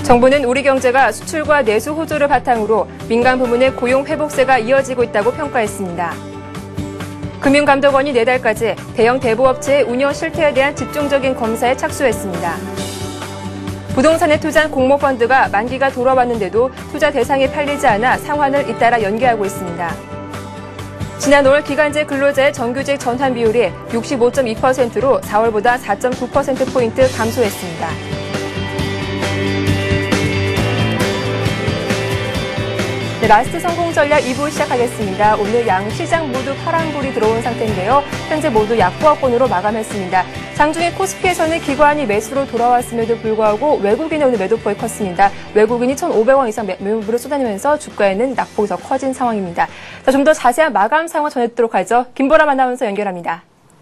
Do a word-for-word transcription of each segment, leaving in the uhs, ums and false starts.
정부는 우리 경제가 수출과 내수 호조를 바탕으로 민간 부문의 고용 회복세가 이어지고 있다고 평가했습니다. 금융감독원이 내달까지 대형 대부업체의 운영 실태에 대한 집중적인 검사에 착수했습니다. 부동산에 투자한 공모펀드가 만기가 돌아왔는데도 투자 대상이 팔리지 않아 상환을 잇따라 연기하고 있습니다. 지난 오월 기간제 근로자의 정규직 전환 비율이 육십오 점 이 퍼센트로 사월보다 사 점 구 퍼센트포인트 감소했습니다. 네, 라스트 성공 전략 이 부 시작하겠습니다. 오늘 양 시장 모두 파란불이 들어온 상태인데요. 현재 모두 약보합권으로 마감했습니다. 장중에 코스피에서는 기관이 매수로 돌아왔음에도 불구하고 외국인의 오늘 매도폭이 컸습니다. 외국인이 천오백 원 이상 매물을 쏟아내면서 주가에는 낙폭이 더 커진 상황입니다. 자, 좀 더 자세한 마감 상황 전해드리도록 하죠. 김보람 아나운서 연결합니다.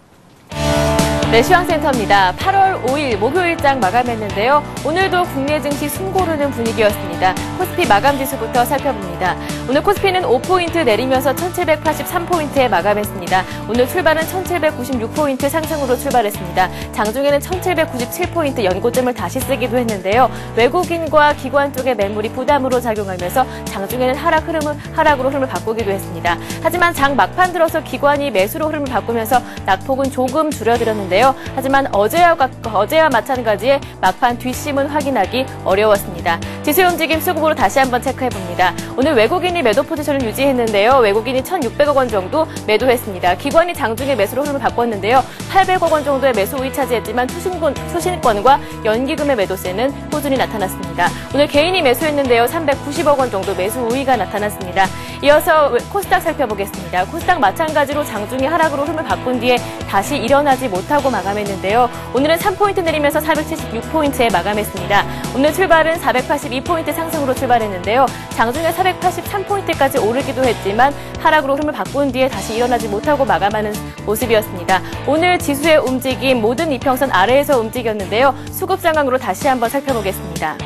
네, 시황센터입니다. 팔월 오일 목요일장 마감했는데요. 오늘도 국내 증시 숨고르는 분위기였습니다. 코스피 마감지수부터 살펴봅니다. 오늘 코스피는 오 포인트 내리면서 천칠백팔십삼 포인트에 마감했습니다. 오늘 출발은 천칠백구십육 포인트 상승으로 출발했습니다. 장중에는 천칠백구십칠 포인트 연고점을 다시 쓰기도 했는데요. 외국인과 기관 쪽의 매물이 부담으로 작용하면서 장중에는 하락 흐름을, 하락으로 흐름을 바꾸기도 했습니다. 하지만 장 막판 들어서 기관이 매수로 흐름을 바꾸면서 낙폭은 조금 줄어들었는데요. 하지만 어제와, 어제와 마찬가지의 막판 뒷심은 확인하기 어려웠습니다. 지수의 움직임 수급으로 다시 한번 체크해봅니다. 오늘 외국인이 매도 포지션을 유지했는데요. 외국인이 천육백억 원 정도 매도했습니다. 기관이 장중에 매수로 흐름을 바꿨는데요. 팔백억 원 정도의 매수 우위 차지했지만 투신권, 투신권과 연기금의 매도세는 꾸준히 나타났습니다. 오늘 개인이 매수했는데요. 삼백구십억 원 정도 매수 우위가 나타났습니다. 이어서 코스닥 살펴보겠습니다. 코스닥 마찬가지로 장중에 하락으로 흐름을 바꾼 뒤에 다시 일어나지 못하고 마감했는데요. 오늘은 삼 포인트 내리면서 사백칠십육 포인트에 마감했습니다. 오늘 출발은 사백팔십이 포인트 상승으로 출발했는데요. 장중에 사백팔십삼 포인트까지 오르기도 했지만 하락으로 흐름을 바꾼 뒤에 다시 일어나지 못하고 마감하는 모습이었습니다. 오늘 지수의 움직임 모든 이평선 아래에서 움직였는데요. 수급 상황으로 다시 한번 살펴보겠습니다.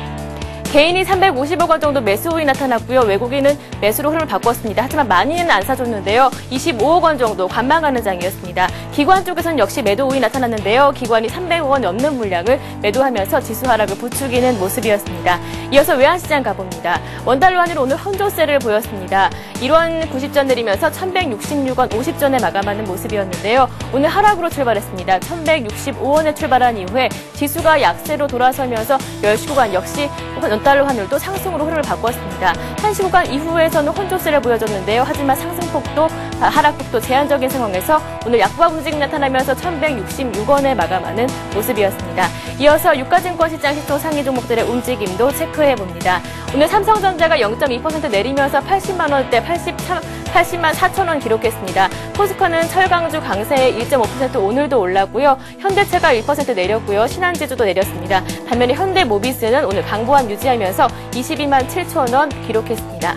개인이 삼백오십억 원 정도 매수 우위 나타났고요. 외국인은 매수로 흐름을 바꿨습니다. 하지만 많이는 안 사줬는데요. 이십오억 원 정도 관망하는 장이었습니다. 기관 쪽에서는 역시 매도 우위 나타났는데요. 기관이 삼백억 원 넘는 물량을 매도하면서 지수 하락을 부추기는 모습이었습니다. 이어서 외환시장 가봅니다. 원달러 환율 오늘 혼조세를 보였습니다. 일원 구십 전 내리면서 천백육십육 원 오십 전에 마감하는 모습이었는데요. 오늘 하락으로 출발했습니다. 천백육십오 원에 출발한 이후에 지수가 약세로 돌아서면서 열 시 구간 역시 원달러 환율도 상승으로 흐름을 바꿨습니다. 한 시 구간 이후에서는 혼조세를 보여줬는데요. 하지만 상승폭도 하락폭도 제한적인 상황에서 오늘 약보합 움직임 나타나면서 천백육십육 원에 마감하는 모습이었습니다. 이어서 유가증권 시장 시초 상위 종목들의 움직임도 체크해봅니다. 오늘 삼성전자가 영 점 이 퍼센트 내리면서 팔십만 원대 팔십만 사천 원 기록했습니다. 포스코는 철강주 강세에 일 점 오 퍼센트 오늘도 올랐고요. 현대차가 일 퍼센트 내렸고요. 신한지주도 내렸습니다. 반면에 현대모비스는 오늘 강보합 유지하면서 이십이만 칠천 원 기록했습니다.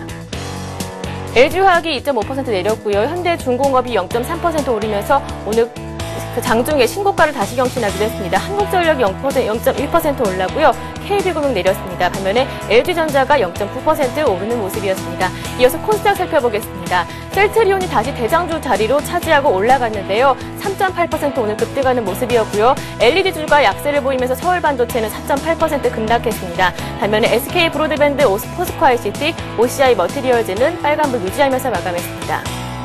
엘지화학이 이 점 오 퍼센트 내렸고요. 현대중공업이 영 점 삼 퍼센트 오르면서 오늘 그 장중에 신고가를 다시 경신하기도 했습니다. 한국전력이 영 점 일 퍼센트 올랐고요. 케이비금융 내렸습니다. 반면에 엘지전자가 영 점 구 퍼센트 오르는 모습이었습니다. 이어서 코스닥 살펴보겠습니다. 셀트리온이 다시 대장주 자리로 차지하고 올라갔는데요. 삼 점 팔 퍼센트 오늘 급등하는 모습이었고요. 엘이디주가 약세를 보이면서 서울반도체는 사 점 팔 퍼센트 급락했습니다. 반면에 에스케이브로드밴드, 포스코 아이씨티, 오씨아이 머티리얼즈는 빨간불 유지하면서 마감했습니다.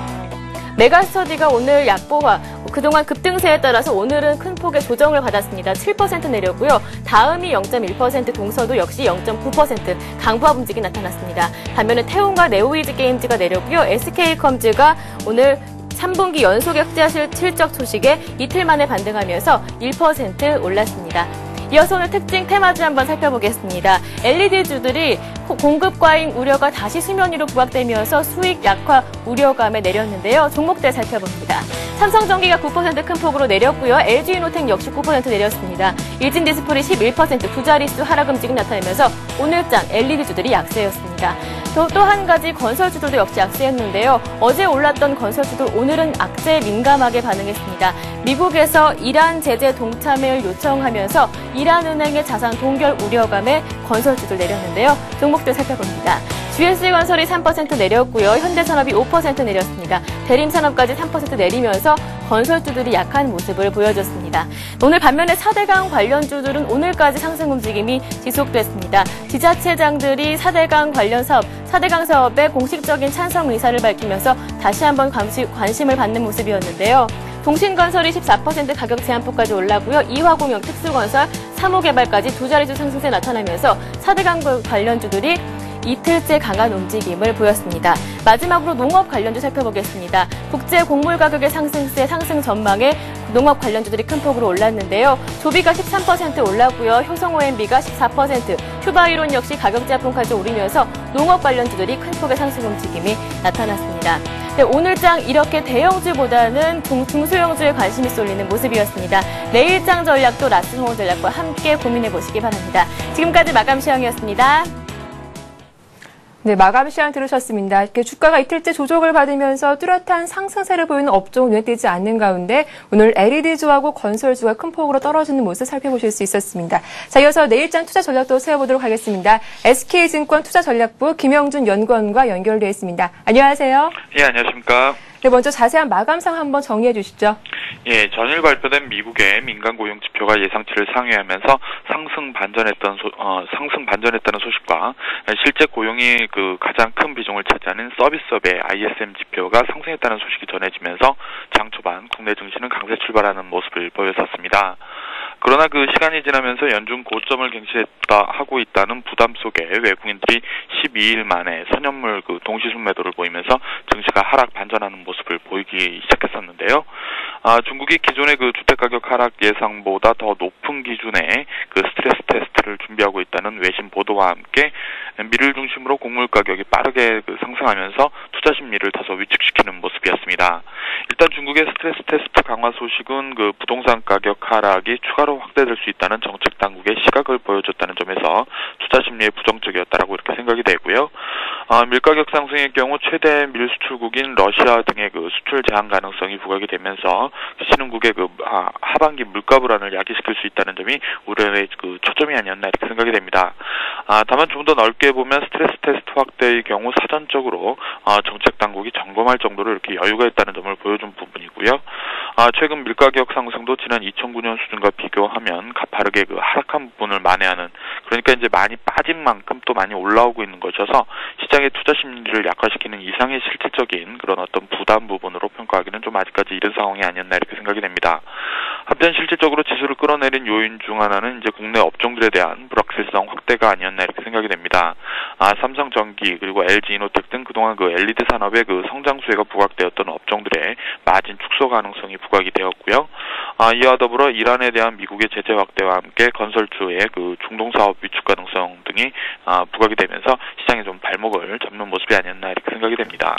메가스터디가 오늘 약보와 그동안 급등세에 따라서 오늘은 큰 폭의 조정을 받았습니다. 칠 퍼센트 내렸고요. 다음이 영 점 일 퍼센트, 동서도 역시 영 점 구 퍼센트 강보합 움직임이 나타났습니다. 반면에 태온과 네오이즈 게임즈가 내렸고요. 에스케이컴즈가 오늘 삼 분기 연속 역자 실적 소식에 이틀 만에 반등하면서 일 퍼센트 올랐습니다. 이어서 오늘 특징 테마주 한번 살펴보겠습니다. 엘이디주들이 공급 과잉 우려가 다시 수면 위로 부각되면서 수익 약화 우려감에 내렸는데요. 종목들 살펴봅니다. 삼성전기가 구 퍼센트 큰 폭으로 내렸고요. 엘지이노텍 역시 구 퍼센트 내렸습니다. 일진디스플이 십일 퍼센트 두 자릿수 하락 움직임 나타내면서 오늘장 엘이디주들이 약세였습니다. 또 한 가지 건설주들도 역시 약세였는데요. 어제 올랐던 건설주들 오늘은 악재에 민감하게 반응했습니다. 미국에서 이란 제재 동참을 요청하면서 이란은행의 자산 동결 우려감에 건설주들 내렸는데요. 종목들 살펴봅니다. 지에스지건설이 삼 퍼센트 내렸고요. 현대산업이 오 퍼센트 내렸습니다. 대림산업까지 삼 퍼센트 내리면서 건설주들이 약한 모습을 보여줬습니다. 오늘 반면에 사대강 관련주들은 오늘까지 상승 움직임이 지속됐습니다. 지자체장들이 사대강 관련 사업, 사대강 사업에 공식적인 찬성 의사를 밝히면서 다시 한번 관심을 받는 모습이었는데요. 동신건설이 십사 퍼센트 가격 제한폭까지 올랐고요. 이화공영, 특수건설, 삼호개발까지 두 자릿수 상승세 나타나면서 사대강 관련주들이 이틀째 강한 움직임을 보였습니다. 마지막으로 농업 관련주 살펴보겠습니다. 국제 곡물 가격의 상승세 상승 전망에 농업 관련주들이 큰 폭으로 올랐는데요. 조비가 십삼 퍼센트 올랐고요. 효성오엠비가 십사 퍼센트, 휴바이론 역시 가격 제한폭까지 오르면서 농업 관련주들이 큰 폭의 상승 움직임이 나타났습니다. 네, 오늘장 이렇게 대형주보다는 중소형주에 관심이 쏠리는 모습이었습니다. 내일장 전략도 라스홍 전략과 함께 고민해 보시기 바랍니다. 지금까지 마감 시황이었습니다. 네, 마감 시황 들으셨습니다. 이렇게 주가가 이틀째 조정을 받으면서 뚜렷한 상승세를 보이는 업종 눈에 띄지 않는 가운데 오늘 엘이디주하고 건설주가 큰 폭으로 떨어지는 모습 살펴보실 수 있었습니다. 자, 이어서 내일장 투자 전략도 세워보도록 하겠습니다. 에스케이증권 투자전략부 김영준 연구원과 연결되어 있습니다. 안녕하세요. 예, 안녕하십니까. 네, 먼저 자세한 마감상 한번 정리해 주시죠. 예, 전일 발표된 미국의 민간 고용 지표가 예상치를 상회하면서 상승 반전했던 소, 어, 상승 반전했다는 소식과 실제 고용이 그 가장 큰 비중을 차지하는 서비스업의 아이에스엠 지표가 상승했다는 소식이 전해지면서 장 초반 국내 증시는 강세 출발하는 모습을 보였었습니다. 그러나 그 시간이 지나면서 연중 고점을 갱신했다 하고 있다는 부담 속에 외국인들이 십이 일 만에 선연물 그 동시 순매도를 보이면서 증시가 하락 반전하는 모습을 보이기 시작했었는데요. 아, 중국이 기존의 그 주택가격 하락 예상보다 더 높은 기준의 그 스트레스 테스트를 준비하고 있다는 외신 보도와 함께 미를 중심으로 곡물 가격이 빠르게 그 상승하면서 투자 심리를 다소 위축시키는 모습이었습니다. 일단 중국의 스트레스 테스트 강화 소식은 그 부동산 가격 하락이 추가로 확대될 수 있다는 정책 당국의 시각을 보여줬다는 점에서 투자 심리에 부정적이었다라고 이렇게 생각이 되고요. 아, 밀가격 상승의 경우 최대 밀 수출국인 러시아 등의 그 수출 제한 가능성이 부각이 되면서 신흥국의 그 아, 하반기 물가 불안을 야기시킬 수 있다는 점이 우려의 그 초점이 아니었나 이렇게 생각이 됩니다. 아, 다만 좀 더 넓게 보면 스트레스 테스트 확대의 경우 사전적으로 아, 정책 당국이 점검할 정도로 이렇게 여유가 있다는 점을 보여준 부분이고요. 아, 최근 밀가격 상승도 지난 이천구 년 수준과 비교하면 가파르게 그 하락한 부분을 만회하는, 그러니까 이제 많이 빠진 만큼 또 많이 올라오고 있는 것이어서 시장의 투자 심리를 약화시키는 이상의 실질적인 그런 어떤 부담 부분으로 평가하기는 좀 아직까지 이른 상황이 아니었나 이렇게 생각이 됩니다. 한편 실질적으로 지수를 끌어내린 요인 중 하나는 이제 국내 업종들에 대한 불확실성 확대가 아니었나 이렇게 생각이 됩니다. 아, 삼성전기 그리고 엘지이노텍 등 그동안 그 엘이디 산업의 그 성장 수혜가 부각되었던 업종들의 마진 축소 가능성이 부각이 되었고요. 아, 이와 더불어 이란에 대한 미국의 제재 확대와 함께 건설주의 그 중동 사업 위축 가능성 등이 아, 부각이 되면서 시장에 좀 발목을 잡는 모습이 아니었나 이렇게 생각이 됩니다.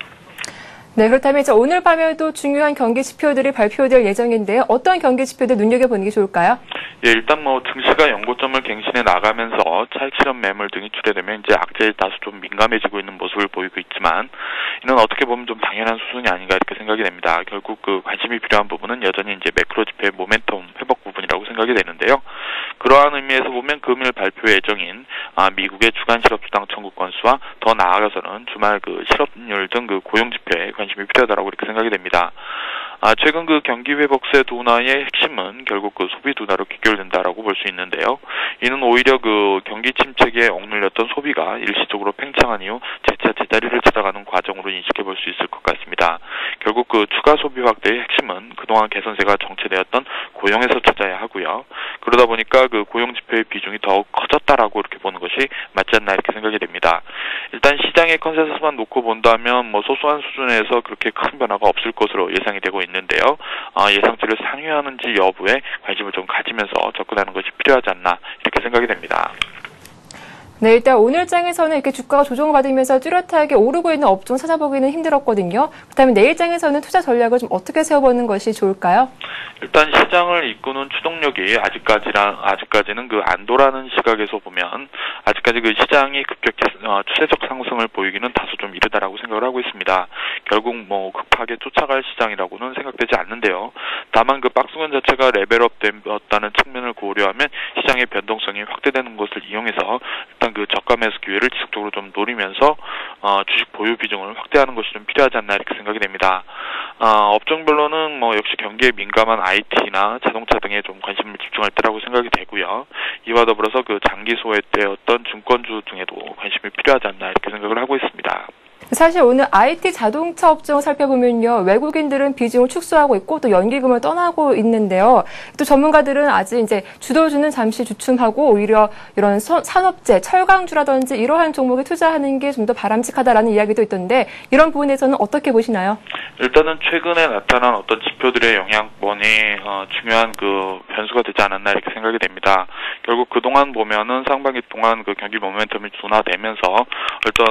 네, 그렇다면 이제 오늘 밤에도 중요한 경기 지표들이 발표될 예정인데요. 어떤 경기 지표들 눈여겨보는 게 좋을까요? 예, 일단 뭐 증시가 연고점을 갱신해 나가면서 차익 실현 매물 등이 출회되면 이제 악재에 다소 좀 민감해지고 있는 모습을 보이고 있지만 이는 어떻게 보면 좀 당연한 수순이 아닌가 이렇게 생각이 됩니다. 결국 그 관심이 필요한 부분은 여전히 이제 매크로 지표의 모멘텀 회복 부분이라고 생각이 되는데요. 그러한 의미에서 보면 금일 발표 예정인 아, 미국의 주간 실업수당 청구 건수와 더 나아가서는 주말 그 실업률 등 그 고용 지표에 관심이 필요하다라고 이렇게 생각이 됩니다. 아, 최근 그 경기 회복세 둔화의 핵심은 결국 그 소비 둔화로 귀결된다라고 볼 수 있는데요. 이는 오히려 그 경기 침체기에 억눌렸던 소비가 일시적으로 팽창한 이후 재차 제자리를 찾아가는 과정으로 인식해 볼 수 있을 것 같습니다. 결국 그 추가 소비 확대의 핵심은 그동안 개선세가 정체되었던 고용에서 찾아야 하고요. 그러다 보니까 그 고용 지표의 비중이 더욱 커졌다라고 이렇게 보는 것이 맞지 않나 이렇게 생각이 됩니다. 일단 시장의 컨센서스만 놓고 본다면 뭐 소소한 수준에서 그렇게 큰 변화가 없을 것으로 예상이 되고 있는데요. 아, 예상치를 상회하는지 여부에 관심을 좀 가지면서 접근하는 것이 필요하지 않나 이렇게 생각이 됩니다. 네, 일단 오늘장에서는 이렇게 주가가 조정을 받으면서 뚜렷하게 오르고 있는 업종 찾아보기는 힘들었거든요. 그렇다면 내일장에서는 투자 전략을 좀 어떻게 세워보는 것이 좋을까요? 일단 시장을 이끄는 추동력이 아직까지랑 아직까지는 그 안도라는 시각에서 보면 아직까지 그 시장이 급격히 어, 추세적 상승을 보이기는 다소 좀 이르다라고 생각을 하고 있습니다. 결국 뭐 급하게 쫓아갈 시장이라고는 생각되지 않는데요. 다만 그 박스권 자체가 레벨업 되었다는 측면을 고려하면 시장의 변동성이 확대되는 것을 이용해서 일단 일단 그 저가 매수 기회를 지속적으로 좀 노리면서 어, 주식 보유 비중을 확대하는 것이 좀 필요하지 않나 이렇게 생각이 됩니다. 어, 업종별로는 뭐 역시 경기에 민감한 아이티나 자동차 등에 좀 관심을 집중할 때라고 생각이 되고요. 이와 더불어서 그 장기 소외되었던 증권주 등에도 관심이 필요하지 않나 이렇게 생각을 하고 있습니다. 사실 오늘 아이티 자동차 업종을 살펴보면요. 외국인들은 비중을 축소하고 있고 또 연기금을 떠나고 있는데요. 또 전문가들은 아직 이제 주도주는 잠시 주춤하고 오히려 이런 서, 산업재, 철강주라든지 이러한 종목에 투자하는 게 좀 더 바람직하다라는 이야기도 있던데 이런 부분에서는 어떻게 보시나요? 일단은 최근에 나타난 어떤 지표들의 영향권이 어, 중요한 그 변수가 되지 않았나 이렇게 생각이 됩니다. 결국 그동안 보면은 상반기 동안 그 경기 모멘텀이 둔화되면서 어떤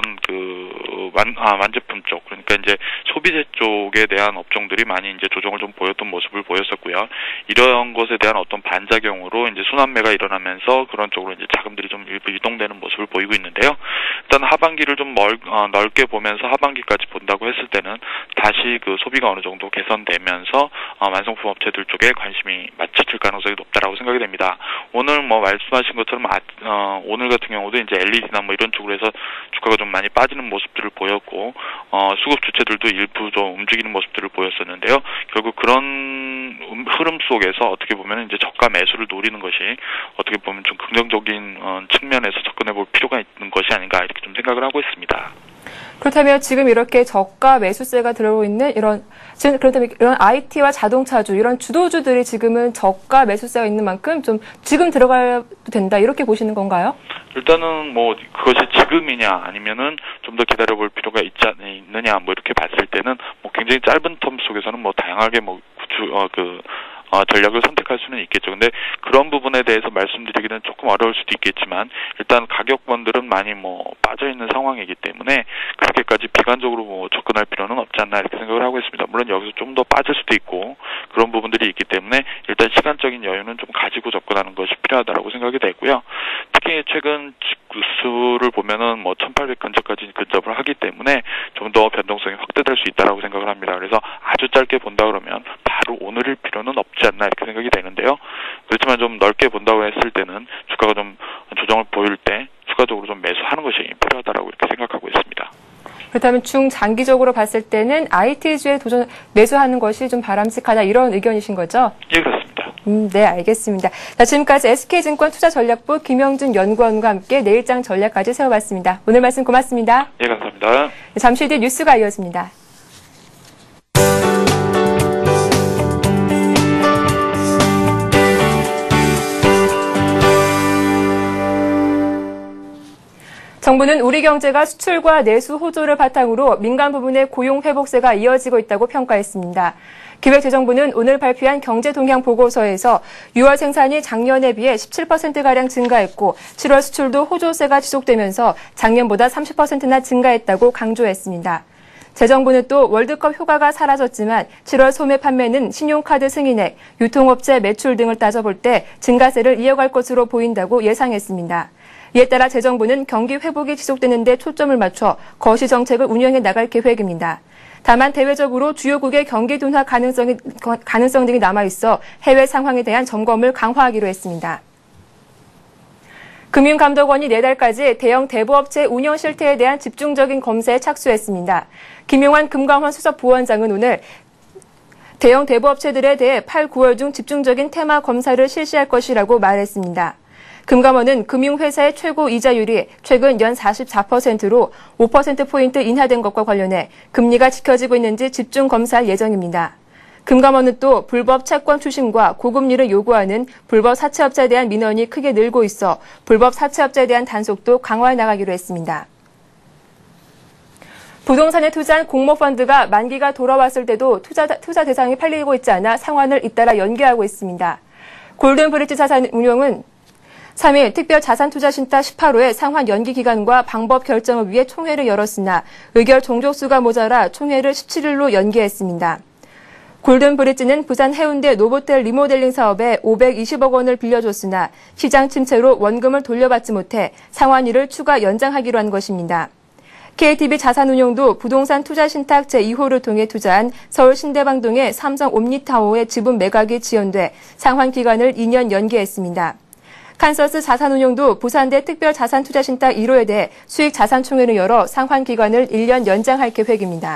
그 완, 아, 완제품 쪽, 그러니까 이제 소비재 쪽에 대한 업종들이 많이 이제 조정을 좀 보였던 모습을 보였었고요. 이런 것에 대한 어떤 반작용으로 이제 순환매가 일어나면서 그런 쪽으로 이제 자금들이 좀 일부 이동되는 모습을 보이고 있는데요. 일단 하반기를 좀 멀, 어, 넓게 보면서 하반기까지 본다고 했을 때는 다시 그 소비가 어느 정도 개선되면서 어, 완성품 업체들 쪽에 관심이 맞춰질 가능성이 높다라고 생각이 됩니다. 오늘 뭐 말씀하신 것처럼 아, 어, 오늘 같은 경우도 이제 엘이디나 뭐 이런 쪽으로 해서 주가가 좀 많이 빠지는 모습들을 보였고 어, 수급 주체들도 일부 좀 움직이는 모습들을 보였었는데요. 결국 그런 흐름 속에서 어떻게 보면 이제 저가 매수를 노리는 것이 어떻게 보면 좀 긍정적인 어, 측면에서 접근해 볼 필요가 있는 것이 아닌가 이렇게 좀 생각을 하고 있습니다. 그렇다면 지금 이렇게 저가 매수세가 들어오고 있는 이런 지금 그렇다면 이런 아이티와 자동차주 이런 주도주들이 지금은 저가 매수세가 있는 만큼 좀 지금 들어가도 된다 이렇게 보시는 건가요? 일단은 뭐 그것이 지금이냐 아니면은 좀 더 기다려볼 필요가 있지 않느냐 뭐 이렇게 봤을 때는 뭐 굉장히 짧은 텀 속에서는 뭐 다양하게 뭐 구축 어 그 어, 전략을 선택할 수는 있겠죠. 근데 그런 부분에 대해서 말씀드리기는 조금 어려울 수도 있겠지만 일단 가격권들은 많이 뭐 빠져있는 상황이기 때문에 그렇게까지 비관적으로 뭐 접근할 필요는 없지 않나 이렇게 생각을 하고 있습니다. 물론 여기서 좀 더 빠질 수도 있고 그런 부분들이 있기 때문에 일단 시간적인 여유는 좀 가지고 접근하는 것이 필요하다고 생각이 되고요. 특히 최근 수를 보면은 뭐 천팔백 근처까지 근접을 하기 때문에 좀 더 변동성이 확대될 수 있다라고 생각을 합니다. 그래서 아주 짧게 본다 그러면 바로 오늘일 필요는 없지 않나 이렇게 생각이 되는데요. 그렇지만 좀 넓게 본다고 했을 때는 주가가 좀 조정을 보일 때 추가적으로 좀 매수하는 것이 필요하다라고 이렇게 생각하고 있습니다. 그렇다면 중장기적으로 봤을 때는 아이티주에 도전 매수하는 것이 좀 바람직하다 이런 의견이신 거죠? 예, 그렇습니다. 음, 네, 알겠습니다. 자, 지금까지 에스케이증권 투자전략부 김영준 연구원과 함께 내일장 전략까지 세워봤습니다. 오늘 말씀 고맙습니다. 예, 감사합니다. 잠시 뒤 뉴스가 이어집니다. 정부는 우리 경제가 수출과 내수 호조를 바탕으로 민간 부문의 고용 회복세가 이어지고 있다고 평가했습니다. 기획재정부는 오늘 발표한 경제동향 보고서에서 유월 생산이 작년에 비해 십칠 퍼센트가량 증가했고 칠월 수출도 호조세가 지속되면서 작년보다 삼십 퍼센트나 증가했다고 강조했습니다. 재정부는 또 월드컵 효과가 사라졌지만 칠월 소매 판매는 신용카드 승인액, 유통업체 매출 등을 따져볼 때 증가세를 이어갈 것으로 보인다고 예상했습니다. 이에 따라 재정부는 경기 회복이 지속되는 데 초점을 맞춰 거시 정책을 운영해 나갈 계획입니다. 다만 대외적으로 주요국의 경기 둔화 가능성이, 가능성 등이 남아있어 해외 상황에 대한 점검을 강화하기로 했습니다. 금융감독원이 내달까지 대형 대부업체 운영 실태에 대한 집중적인 검사에 착수했습니다. 김용환 금감원 수석부원장은 오늘 대형 대부업체들에 대해 팔, 구월 중 집중적인 테마 검사를 실시할 것이라고 말했습니다. 금감원은 금융회사의 최고 이자율이 최근 연 사십사 퍼센트로 오 퍼센트포인트 인하된 것과 관련해 금리가 지켜지고 있는지 집중 검사할 예정입니다. 금감원은 또 불법 채권 추심과 고금리를 요구하는 불법 사채업자에 대한 민원이 크게 늘고 있어 불법 사채업자에 대한 단속도 강화해 나가기로 했습니다. 부동산에 투자한 공모펀드가 만기가 돌아왔을 때도 투자, 투자 대상이 팔리고 있지 않아 상환을 잇따라 연기하고 있습니다. 골든브릿지 자산운용은 삼 일 특별자산투자신탁 십팔 호의 상환 연기 기간과 방법 결정을 위해 총회를 열었으나 의결 종족수가 모자라 총회를 십칠 일로 연기했습니다. 골든브릿지는 부산 해운대 노보텔 리모델링 사업에 오백이십억 원을 빌려줬으나 시장 침체로 원금을 돌려받지 못해 상환일을 추가 연장하기로 한 것입니다. 케이티비 자산운용도 부동산 투자신탁 제이 호를 통해 투자한 서울 신대방동의 삼성 옴니타워의 지분 매각이 지연돼 상환 기간을 이 년 연기했습니다. 칸서스 자산운용도 부산대 특별자산투자신탁 일 호에 대해 수익자산총회를 열어 상환기간을 일 년 연장할 계획입니다.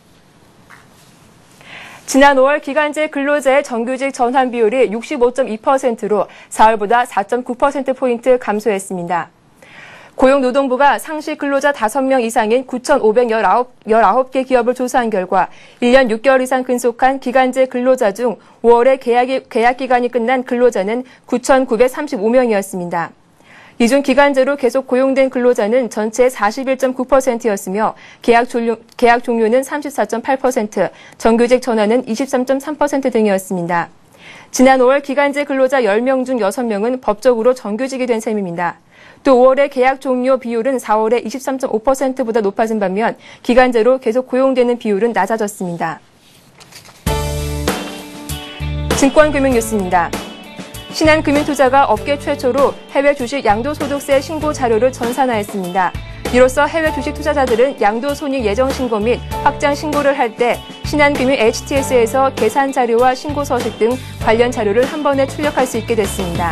지난 오월 기간제 근로자의 정규직 전환 비율이 육십오 점 이 퍼센트로 사월보다 사 점 구 퍼센트포인트 감소했습니다. 고용노동부가 상시 근로자 다섯 명 이상인 구천오백십구 개 기업을 조사한 결과 일 년 육 개월 이상 근속한 기간제 근로자 중 오월에 계약이, 계약 기간이 끝난 근로자는 구천구백삼십오 명이었습니다. 이 중 기간제로 계속 고용된 근로자는 전체의 사십일 점 구 퍼센트였으며 계약 종료, 계약 종료는 삼십사 점 팔 퍼센트, 정규직 전환은 이십삼 점 삼 퍼센트 등이었습니다. 지난 오월 기간제 근로자 열 명 중 여섯 명은 법적으로 정규직이 된 셈입니다. 또 오월의 계약 종료 비율은 사월에 이십삼 점 오 퍼센트보다 높아진 반면 기간제로 계속 고용되는 비율은 낮아졌습니다. 증권금융 뉴스입니다. 신한금융투자가 업계 최초로 해외 주식 양도소득세 신고 자료를 전산화했습니다. 이로써 해외 주식 투자자들은 양도손익 예정 신고 및 확장 신고를 할 때 신한금융 에이치티에스에서 계산 자료와 신고 서식 등 관련 자료를 한 번에 출력할 수 있게 됐습니다.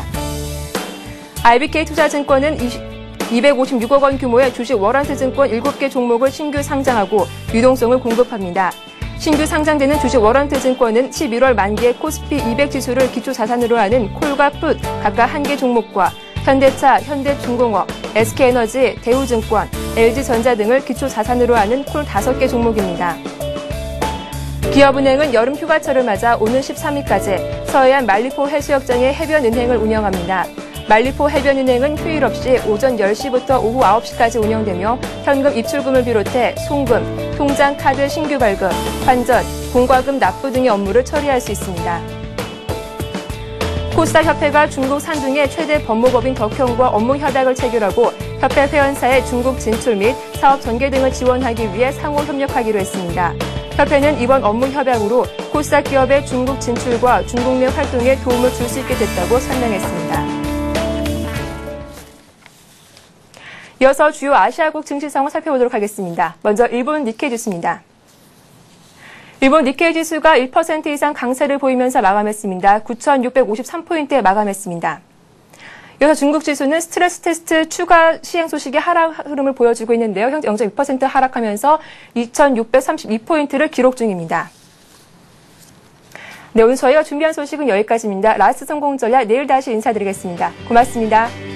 아이비케이투자증권은 이백오십육억 원 규모의 주식 워런트 증권 일곱 개 종목을 신규 상장하고 유동성을 공급합니다. 신규 상장되는 주식 워런트 증권은 십일월 만기의 코스피 이백 지수를 기초 자산으로 하는 콜과 풋 각각 한 개 종목과 현대차, 현대중공업, 에스케이에너지, 대우증권, 엘지전자 등을 기초 자산으로 하는 콜 다섯 개 종목입니다. 기업은행은 여름 휴가철을 맞아 오는 십삼 일까지 서해안 만리포 해수욕장의 해변은행을 운영합니다. 만리포 해변은행은 휴일 없이 오전 열 시부터 오후 아홉 시까지 운영되며 현금 입출금을 비롯해 송금, 통장 카드 신규 발급, 환전, 공과금 납부 등의 업무를 처리할 수 있습니다. 코스닥협회가 중국 산둥의 최대 법무법인 덕형과 업무 협약을 체결하고 협회 회원사의 중국 진출 및 사업 전개 등을 지원하기 위해 상호 협력하기로 했습니다. 협회는 이번 업무 협약으로 코스닥 기업의 중국 진출과 중국 내 활동에 도움을 줄 수 있게 됐다고 설명했습니다. 이어서 주요 아시아국 증시 상황 살펴보도록 하겠습니다. 먼저 일본 니케이 지수입니다. 일본 니케이 지수가 일 퍼센트 이상 강세를 보이면서 마감했습니다. 구천육백오십삼 포인트에 마감했습니다. 이어서 중국 지수는 스트레스 테스트 추가 시행 소식이 하락 흐름을 보여주고 있는데요. 현재 영 점 육 퍼센트 하락하면서 이천육백삼십이 포인트를 기록 중입니다. 네, 오늘 저희가 준비한 소식은 여기까지입니다. 라스트 성공 전략 내일 다시 인사드리겠습니다. 고맙습니다.